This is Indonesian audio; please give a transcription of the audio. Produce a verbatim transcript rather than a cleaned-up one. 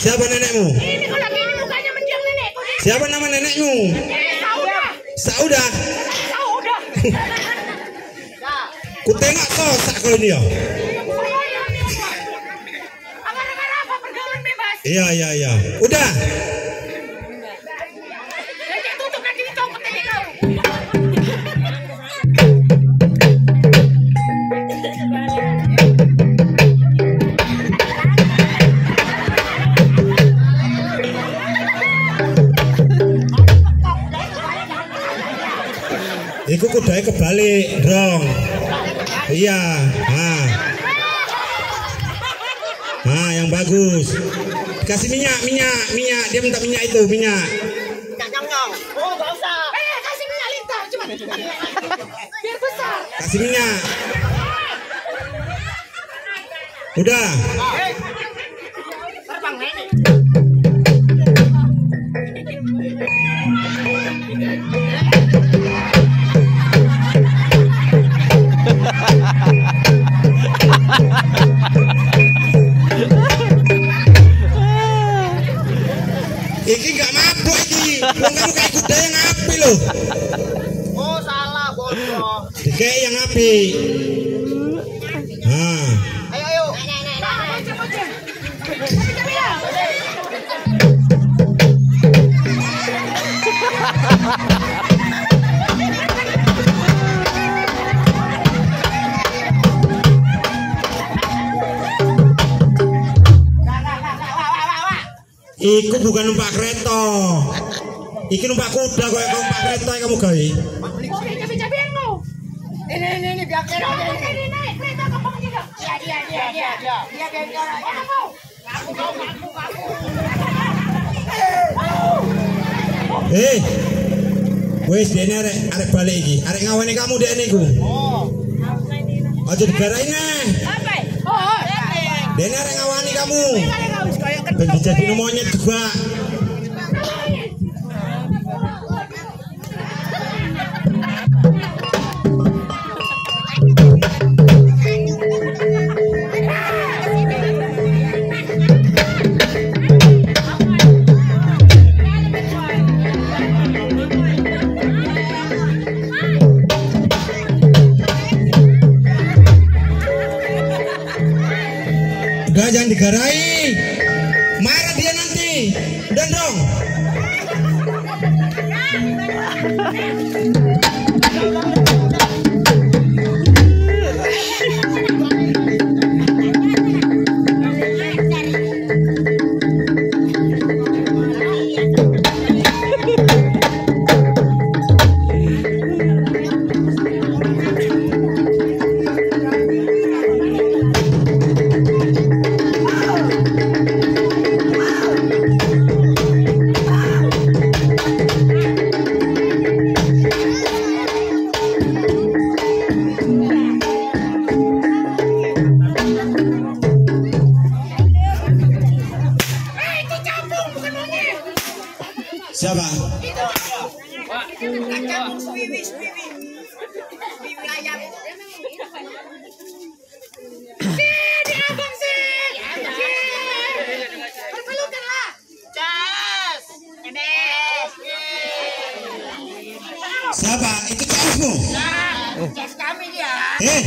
Siapa nenekmu? Ini kalau lagi ini mukanya mendiang nenekku. Siapa nama nenekmu? Saudah. Saudah. Saudah. Ku tengok kosak kalau dia. Apa pergaulan bebas? Iya iya iya. Udah. Jadi tutup nanti dicopot aja kau. Iku kudai kebalik dong. Iya. Nah. Nah, yang bagus. Kasih minyak, minyak, minyak. Dia minta minyak itu, minyak. Minyak nyong. Oh, enggak usah. Eh, kasih minyak lintah, cuma. Biar besar. Kasih minyak. Udah. Terbang nenek. Iki gak mabuk iki. Wong kamu kayak kuda yang api loh. Oh, salah, bodoh. Kayak yang api. Nah. Ayo, ayo. Nenek, nenek. Bocah, Iku bukan numpak kereta. Iki numpak kuda kok numpak kereta kamu gawe. Ini ini ini biar kira ini naik kereta kamu juga. Iya dia dia dia dia. Dia dia dia. Aku kau aku aku. Eh. Wes dene arek arek balik iki. Arek ngawani kamu dek niku. Oh. Aja digarai neh. Apa? Oh, Dene arek ngawani kamu. kayak Ben dijadino monyet juga. Udah jangan digarai. Marah dia nanti. Dan dong. Siapa? Siapa? Itu kamu? kami dia. Eh.